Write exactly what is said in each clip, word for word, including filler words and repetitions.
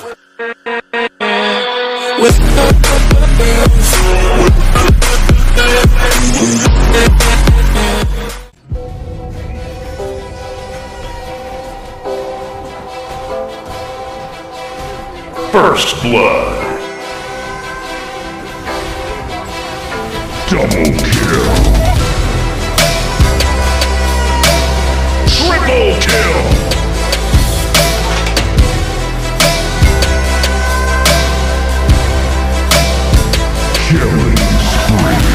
First blood. Double kill. Triple kill. Killing spree.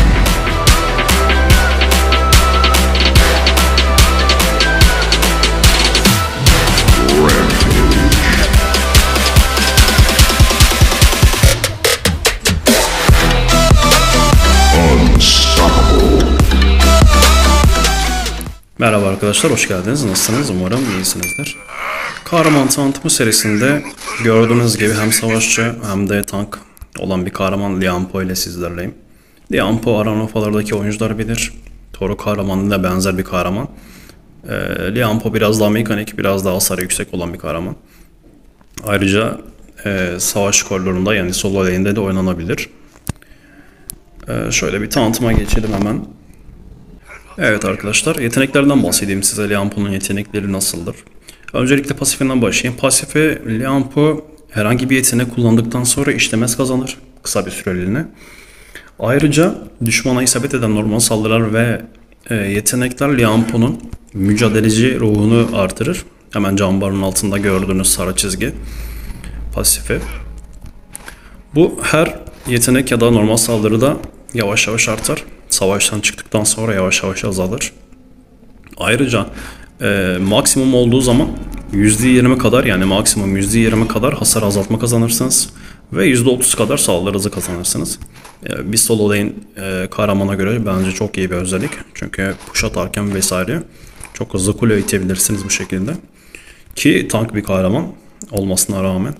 Merhaba arkadaşlar, hoş geldiniz. Nasılsınız? Umarım iyisinizdir. Kahraman tanıtımı serisinde gördüğünüz gibi hem savaşçı hem de tank olan bir kahraman Lianpo ile sizlerleyim. Lianpo Aranofa'lardaki oyuncular bilir. Toru kahramanına benzer bir kahraman. E, Lianpo biraz daha mekanik, biraz daha hasarı yüksek olan bir kahraman. Ayrıca e, savaş koridorunda yani solo lane'de de oynanabilir. E, şöyle bir tanıtıma geçelim hemen. Evet arkadaşlar, yeteneklerden bahsedeyim size. Lianpo'nun yetenekleri nasıldır? Öncelikle pasifinden başlayayım. Pasifi, Lianpo herhangi bir yetenek kullandıktan sonra işlemez kazanır kısa bir süreliğine. Ayrıca düşmana isabet eden normal saldırılar ve e, yetenekler Lianpo'nun mücadeleci ruhunu artırır. Hemen cam barının altında gördüğünüz sarı çizgi pasifi. Bu her yetenek ya da normal saldırıda yavaş yavaş artar. Savaştan çıktıktan sonra yavaş yavaş azalır. Ayrıca e, maksimum olduğu zaman yüzde yirmi kadar, yani maksimum yüzde yirmi kadar hasar azaltma kazanırsınız. Ve yüzde otuz kadar saldırı hızı kazanırsınız. E, bir solo lane e, kahramana göre bence çok iyi bir özellik. Çünkü push atarken vesaire çok hızlı kule itebilirsiniz bu şekilde. Ki tank bir kahraman olmasına rağmen.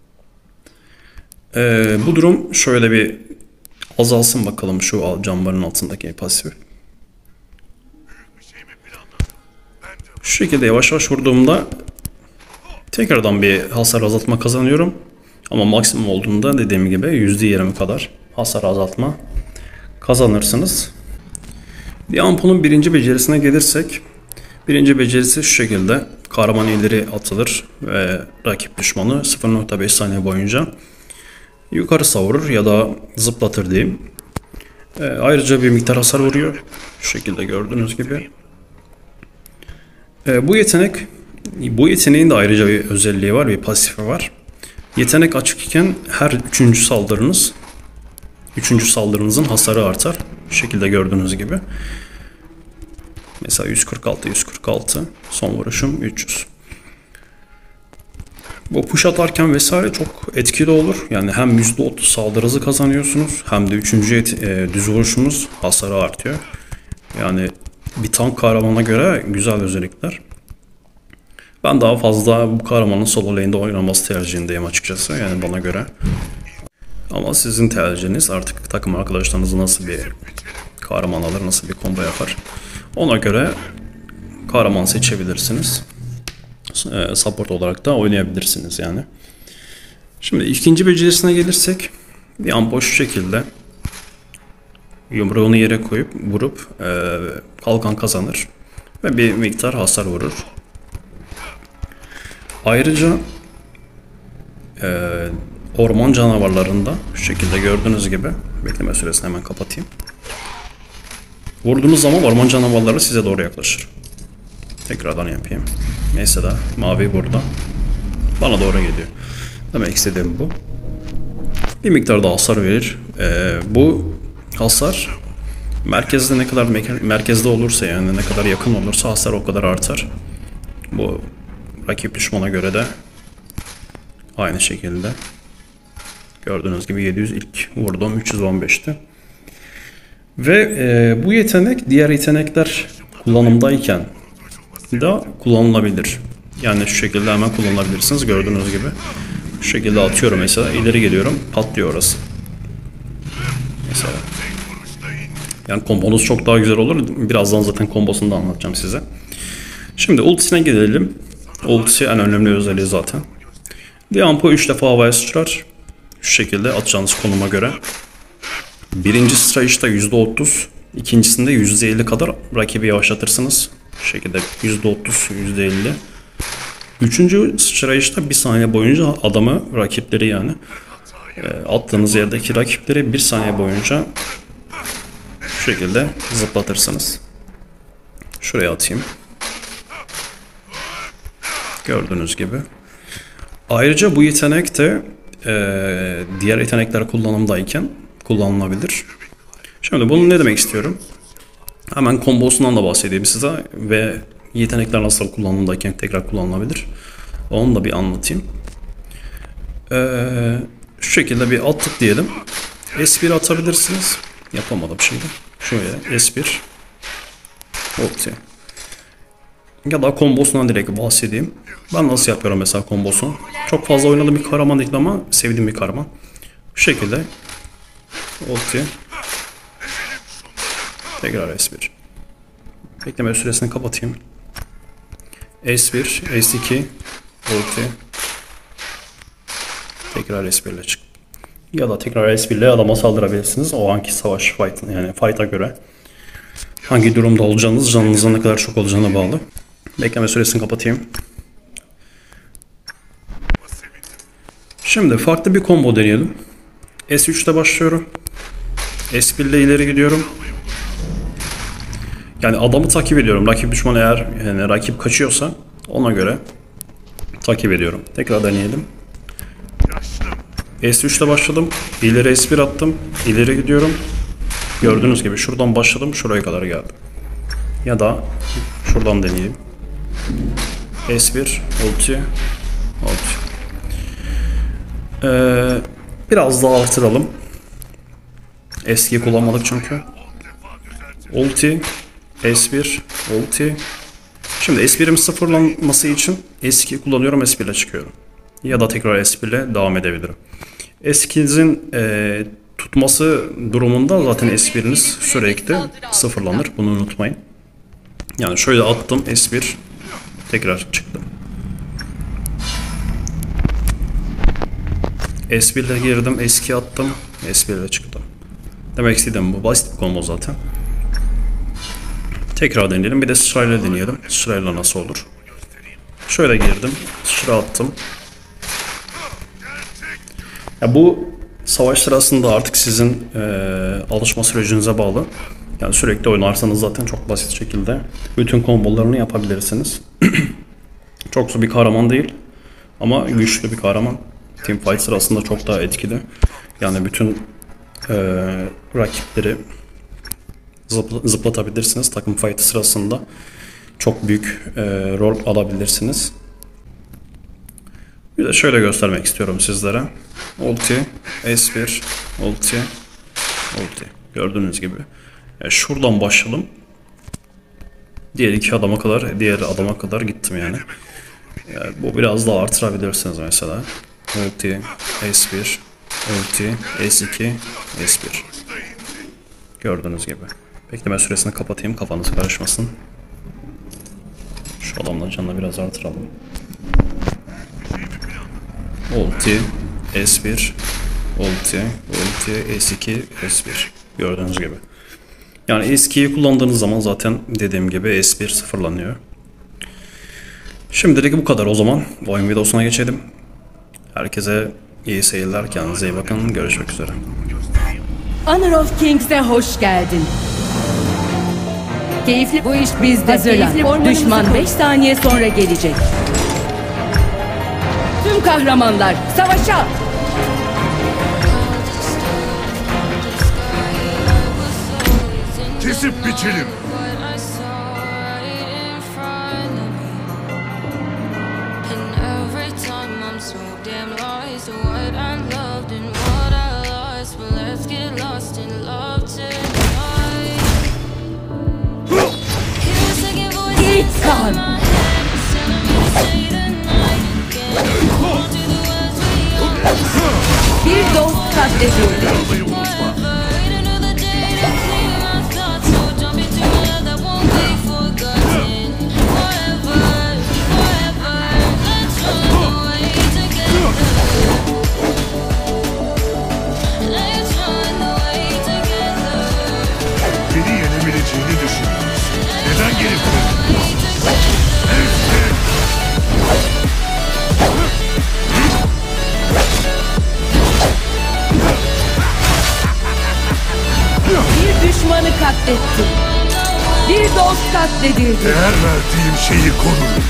E, bu durum şöyle bir azalsın bakalım şu cambarın altındaki pasif. Şu şekilde yavaş yavaş vurduğumda tekrardan bir hasar azaltma kazanıyorum. Ama maksimum olduğunda dediğim gibi yüzde yirmi kadar hasar azaltma kazanırsınız. Lianpo'nun birinci becerisine gelirsek, birinci becerisi şu şekilde: kahraman ileri atılır ve rakip düşmanı sıfır nokta beş saniye boyunca yukarı savurur ya da zıplatır diyeyim. E, ayrıca bir miktar hasar vuruyor. Şu şekilde gördüğünüz gibi. E, bu yetenek, bu yeteneğin de ayrıca bir özelliği var, bir pasifi var. Yetenek açık iken her üçüncü saldırınız, üçüncü saldırınızın hasarı artar. Şu şekilde gördüğünüz gibi. Mesela yüz kırk altı, yüz kırk altı, son vuruşum üç yüz. Bu push atarken vesaire çok etkili olur. Yani hem yüzde otuz saldırı hızı kazanıyorsunuz hem de üçüncü e, düz vuruşunuz hasarı artıyor. Yani bir tank kahramana göre güzel özellikler. Ben daha fazla bu kahramanın solo lane'de oynaması tercihindeyim açıkçası, yani bana göre. Ama sizin tercihiniz, artık takım arkadaşlarınız nasıl bir kahraman alır, nasıl bir combo yapar, ona göre kahraman seçebilirsiniz. E, support olarak da oynayabilirsiniz yani. Şimdi ikinci becerisine gelirsek, Lianpo şu şekilde yumruğunu yere koyup vurup e, kalkan kazanır ve bir miktar hasar vurur. Ayrıca e, orman canavarlarında şu şekilde gördüğünüz gibi, bekleme süresini hemen kapatayım. Vurduğunuz zaman orman canavarları size doğru yaklaşır. Tekrardan yapayım. Mesela mavi burada bana doğru geliyor. Demek istediğim bu. Bir miktar da hasar verir. Ee, bu hasar merkezde ne kadar merkezde olursa, yani ne kadar yakın olursa hasar o kadar artar. Bu rakip düşmana göre de aynı şekilde. Gördüğünüz gibi yedi yüz ilk vurdum, üç yüz on beşti. Ve e, bu yetenek diğer yetenekler kullanımdayken da kullanılabilir. Yani şu şekilde hemen kullanabilirsiniz, gördüğünüz gibi. Şu şekilde atıyorum mesela, ileri geliyorum, patlıyor orası. Mesela. Yani kombonuz çok daha güzel olur. Birazdan zaten kombosunu da anlatacağım size. Şimdi ultisine gelelim. Ultisi en önemli özelliği zaten. Lianpo üç defa havaya sıçrar. Şu şekilde atacağınız konuma göre. Birinci sıçrayışta yüzde otuz, ikincisinde yüzde elli kadar rakibi yavaşlatırsınız. Şu şekilde yüzde otuz, yüzde elli. Üçüncü sıçrayışta bir saniye boyunca adamı, rakipleri yani attığınız yerdeki rakipleri bir saniye boyunca şu şekilde zıplatırsınız. Şuraya atayım. Gördüğünüz gibi. Ayrıca bu yetenek de e, diğer yetenekler kullanımdayken kullanılabilir. Şimdi bunu ne demek istiyorum? Hemen kombosundan da bahsedeyim size ve yetenekler nasıl kullanımdayken tekrar kullanılabilir. Onu da bir anlatayım. Ee, şu şekilde bir attık diyelim. S bir atabilirsiniz. Yapamadım şimdi. Şöyle S bir. Ulti. Ya da kombosundan direkt bahsedeyim. Ben nasıl yapıyorum mesela kombosunu. Çok fazla oynadığım bir kahraman değil ama sevdiğim bir kahraman. Bu şekilde. Ulti. Tekrar S bir. Bekleme süresini kapatayım. S bir, S iki, ulti. Tekrar S bir ile çık. Ya da tekrar S bir ile adama saldırabilirsiniz. O anki savaş fight, yani fight'a göre. Hangi durumda olacağınız, canınızın ne kadar çok olacağına bağlı. Bekleme süresini kapatayım. Şimdi farklı bir combo deneyelim. S üç'te başlıyorum. S bir ile ileri gidiyorum. Yani adamı takip ediyorum. Rakip düşman eğer yani rakip kaçıyorsa ona göre takip ediyorum. Tekrar deneyelim. S üç'te başladım. İleri S bir attım. İleri gidiyorum. Gördüğünüz gibi şuradan başladım. Şuraya kadar geldim. Ya da şuradan deneyeyim. S bir, ulti, ulti. Ee, biraz daha artıralım. Eski kullanmadık çünkü. Ulti, S bir, ulti. Şimdi S bir'im sıfırlanması için S iki kullanıyorum, S bir ile çıkıyorum. Ya da tekrar S bir ile devam edebilirim. S iki'nin e, tutması durumunda zaten S bir'iniz sürekli sıfırlanır. Bunu unutmayın. Yani şöyle attım S bir, tekrar çıktım. S bir ile girdim, S iki attım, S bir ile çıktım. Demek istediğim bu basit bir combo zaten. Tekrar deneyelim. Bir de sırayla deneyelim. Sırayla nasıl olur? Şöyle girdim. Sıra attım. Ya bu savaş sırasında artık sizin e, alışma sürecinize bağlı. Yani sürekli oynarsanız zaten çok basit şekilde bütün kombolarını yapabilirsiniz. Çok zor bir kahraman değil. Ama güçlü bir kahraman. Teamfight sırasında çok daha etkili. Yani bütün e, rakipleri zıplatabilirsiniz. Takım fight sırasında çok büyük e, rol alabilirsiniz. Bir de şöyle göstermek istiyorum sizlere. Ulti, S bir, ulti, ulti. Gördüğünüz gibi. Yani şuradan başladım. Diğer iki adama kadar, diğer adama kadar gittim yani. Yani bu biraz daha artırabilirsiniz mesela. Ulti, S bir, ulti, S iki, S bir. Gördüğünüz gibi. Bekleme süresini kapatayım, kafanız karışmasın. Şu adamla canını biraz artıralım. Ulti, S bir, ulti, ulti, S iki, S bir. Gördüğünüz gibi. Yani S iki'yi kullandığınız zaman zaten dediğim gibi S bir sıfırlanıyor. Şimdilik bu kadar o zaman. Bu oyun videosuna geçelim. Herkese iyi seyirler, kendinize iyi bakın. Görüşmek üzere. Honor of Kings'e hoş geldin. Keyifli bu iş bizde. Hazırlan. Düşman beş saniye sonra gelecek. Tüm kahramanlar savaşa! Kesip biçelim. Kan. Bir dost katledildi. düşmanı katlettin. Bir dost katledildi. Değer verdiğim şeyi korurum.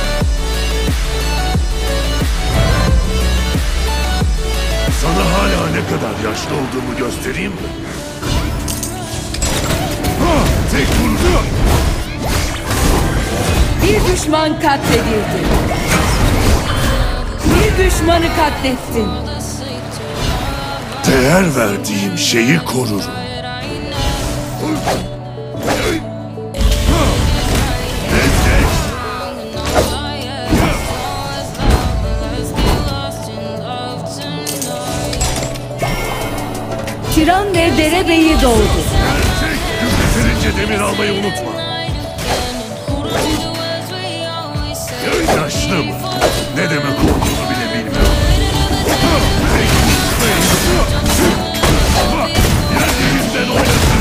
Sana hala ne kadar yaşlı olduğumu göstereyim mi? Ha, tek vurdu. Bir düşman katledildi. Bir düşmanı katlettin. Değer verdiğim şeyi korurum. Tiran ve derebeyi doğdu. Gerçek yeterince demir almayı unutma. Yaşlı mı? Ne demek olduğunu bile bilmiyorum. Yerlerinden oynasın.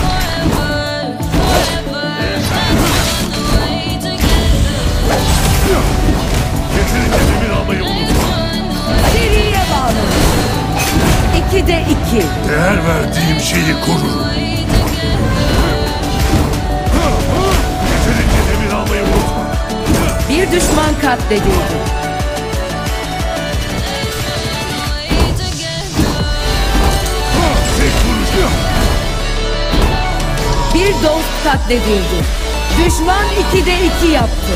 Yeterince demir almayı unutma. Seriye bağlı. İkide iki. Değer verdiğim şeyi korurum. Yeterince demir almayı unutma. Bir düşman katledildi. Tek vuruş. Bir dost katledildi. Düşman ikide iki yaptı.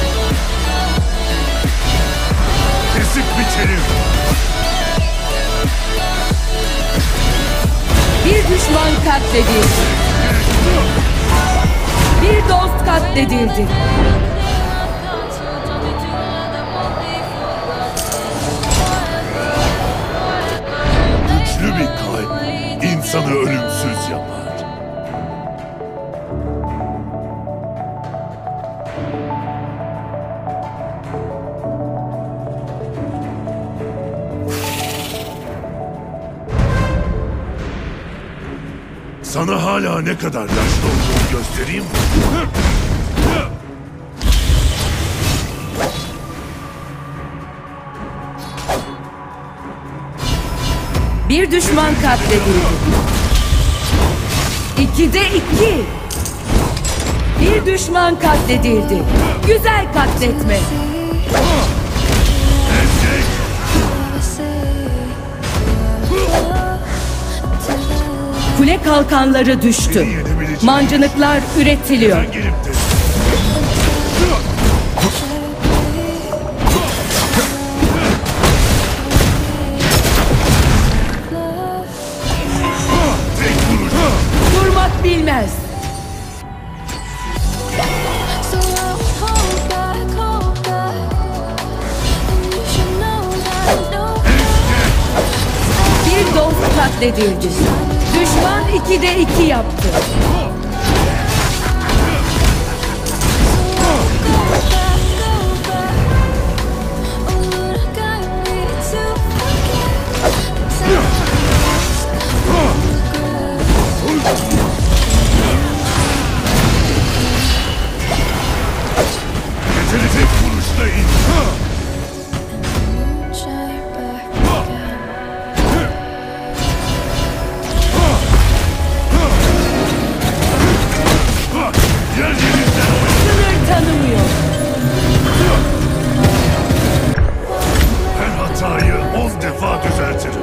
Kesip biçerim. Bir düşman katledildi. Bir dost katledildi. Güçlü bir kalp insanı ölümsüz yapar. Sana hala ne kadar yaşlı olduğunu göstereyim mi? Bir düşman katledildi. İkide iki. Bir düşman katledildi. Güzel katletme. Kule kalkanları düştü. Mancınıklar üretiliyor. Ben gelip de... Tek vuruş. Durmak bilmez. So I'll hold back, hold back. And you should know that, know Bir dost katledildi. Düşman ikide iki yaptı. Yeteri tek vuruşla in. Yer yerinden oyna. Sınır tanımıyor. Her hatayı on defa düzeltirim.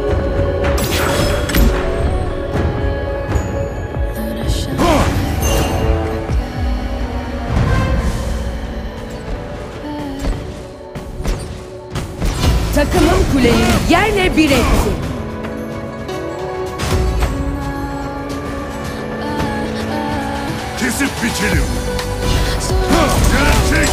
Takımın kuleyi yerle bir etti. Kesip biçelim. Gerçek.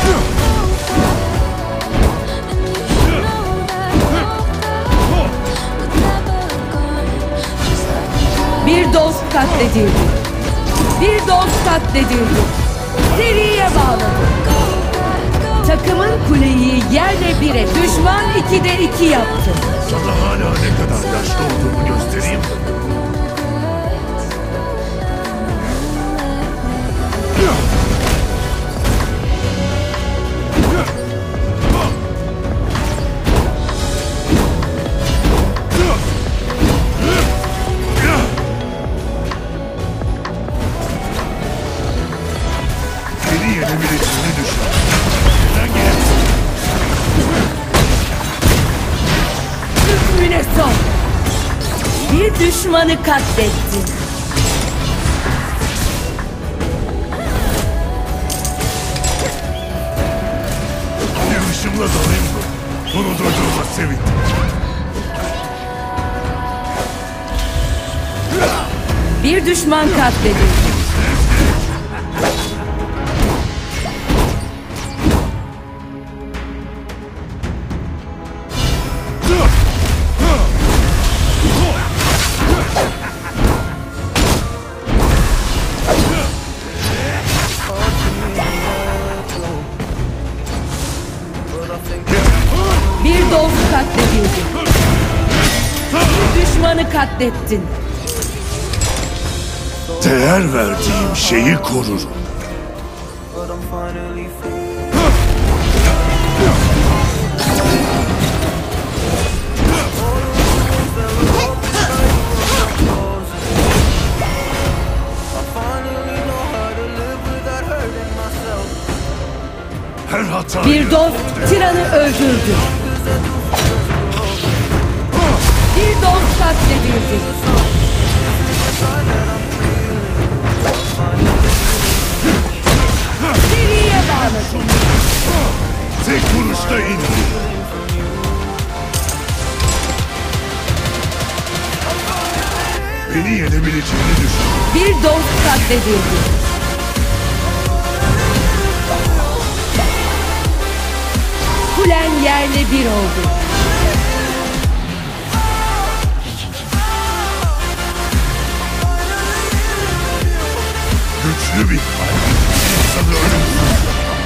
Bir dost katledildi. Bir dost katledildi. Seriye bağladı. Takımın kuleyi yerle bir etti. Düşman ikide iki yaptı. Sana hala ne kadar yaşlı olduğumu göstereyim mi? ve son. Bir düşmanı katlettin. Bir ışımla dalayım mı? Bunu duyduğuma sevindim. Bir düşman katledildi. Bir dost katledildi. Bir düşmanı katlettin. Değer verdiğim şeyi korurum. but I'm finally free. I finally know how to live without hurting myself. Her hatayı... Bir dost tiranı öldürdü. Bir dost katledildi. Seriye bağladı. Tek vuruşta indi. Beni yenebileceğini düşün. Bir dost katledildi. Kulen yerle bir oldu. Güçlü bir kalp. İnsanı ölümsüz.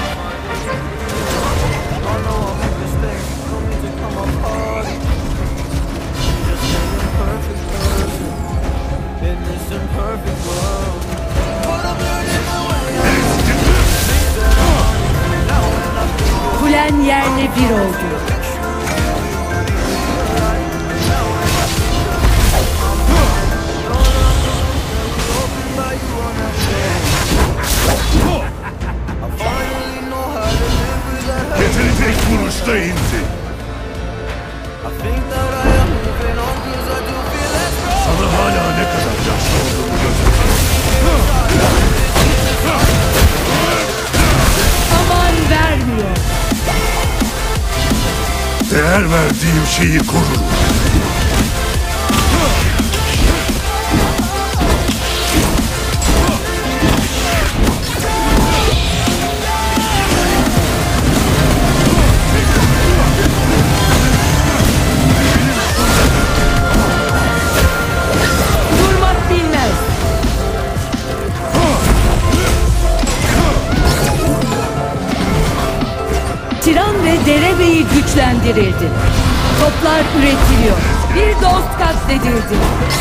In this imperfect world, Kulen yerle bir oldu. I finally know how to live without hurting. Yeteri tek vuruşta indi. I think that I am moving on 'cause I do feel that strong. Sana hala ne kadar yaşlı olduğumu gösteriyorum. Aman vermiyor. Değer verdiğim şeyi korurum. Durmak bilmez. Tiran ve derebeyi güçlendirildi. Toplar üretiliyor. Bir dost katledildi.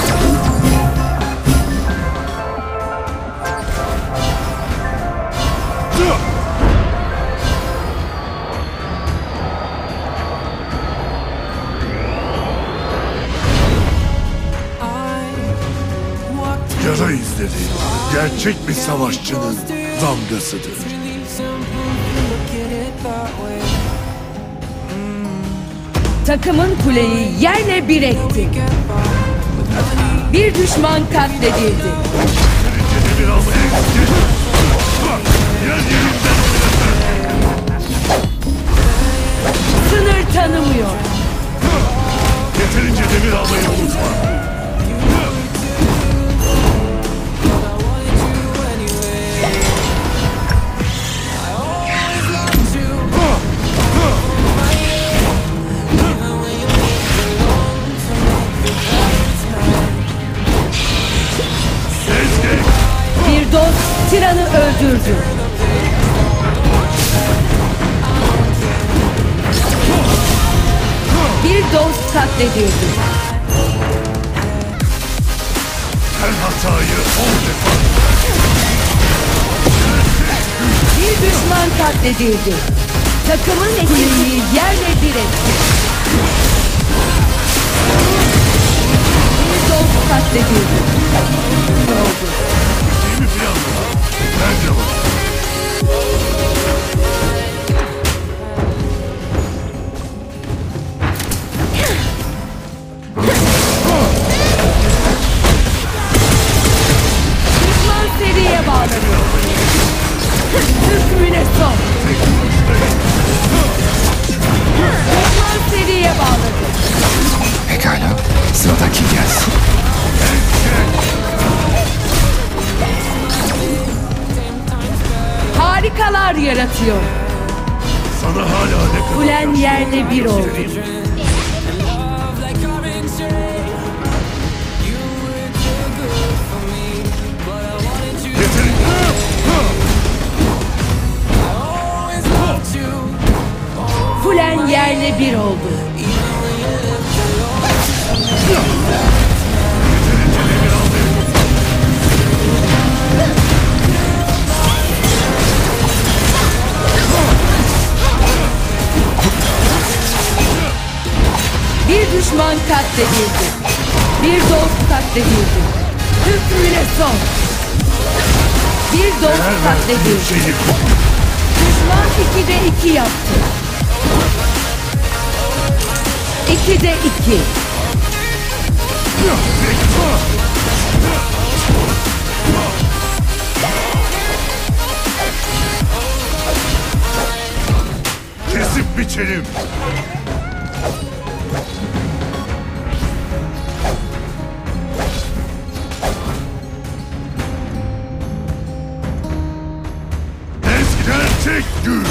Yara izleri gerçek bir savaşçının damgasıdır. Takımın kuleyi yerle bir etti. Bir düşman katledildi. Derecede bir almaya gittin. Yer yerinden oynatır. Sınır tanımıyor. Yeterince demir almayı unutma. Ezgi! Bir dost tiranı öldürdü. Bir dost katledildi. Her hatayı on defa. Bir düşman katledildi. Takımın kuleyi yerle bir etti. Bir dost katledildi. Oldu. İyi mi planladın? Bence var. Harikalar yaratıyor. Sana hala ne kadar Kulen yaşlı yerle olduğumu bir oldu. göstereyim mi? Yeterince. Kulen yerle bir oldu. Bir düşman katledildi. Bir dost katledildi. Hükmüne son. Bir dost Değer verdiğim katledildi. şeyi Düşman ikide iki yaptı. İkide iki. kesip biçelim. Eskiden tek gün.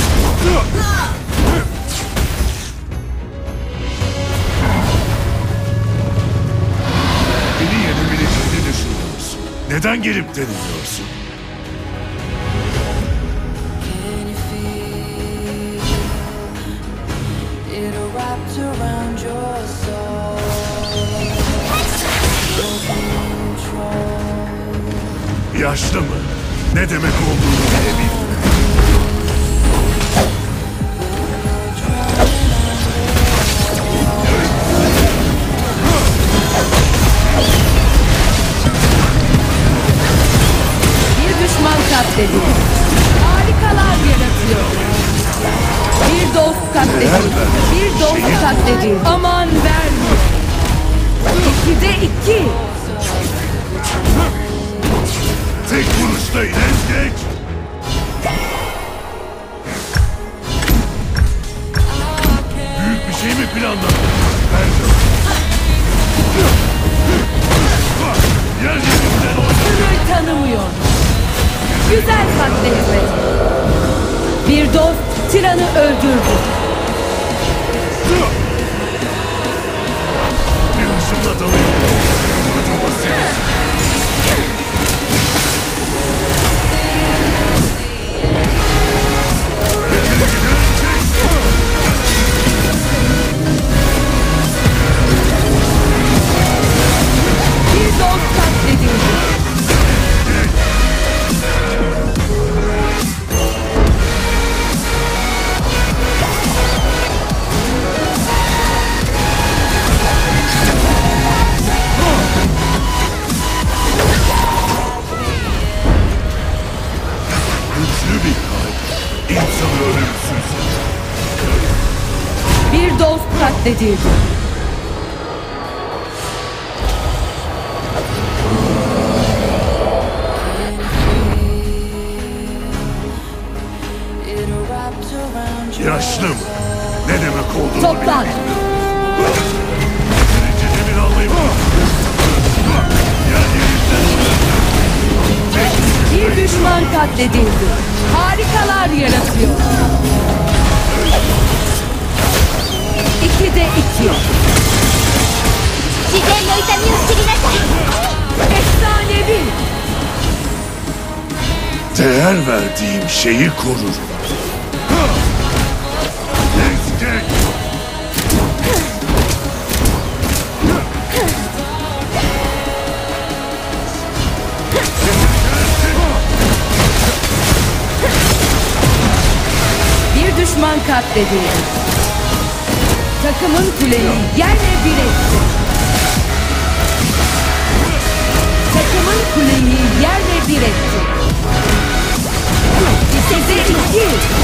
Beni yenebileceğini düşünüyorsun. Neden gelip deniliyorsun? Can you feel it wrapped around your soul? Control. Yaşlı mı? Ne demek olduğunu bile bilmiyor. Bir düşman katledildi. Harikalar yaratıyor. Bir dost katledildi. Bir dost katledildi. Aman verme. İkide iki. Tek vuruşta ines geç. Büyük bir şey mi planladın? Bence. Yer yerinden oyna. Sınır tanımıyor. Güzel katledildi. Bir dost tiranı öldürdü. Bir hışımla dalayım. Acaba sen- Bir dost katledildi. Güçlü bir kalp. İnsanı ölümsüz. Bir dost katledildi. It wrapped around your Yaşlı mı? Ne demek olduğunu Toplan. bilmiyor. Yeterince demir alayım. Yer yerinden oyna. Bir düşman katledildi. Harikalar yaratıyor. İkide iki. Efsanevi. Değer verdiğim şeyi korurum. Destek. Bir düşman katledildi. Takımın kuleyi yerle bir etti. Takımın kuleyi yerle bir etti. İkide iki.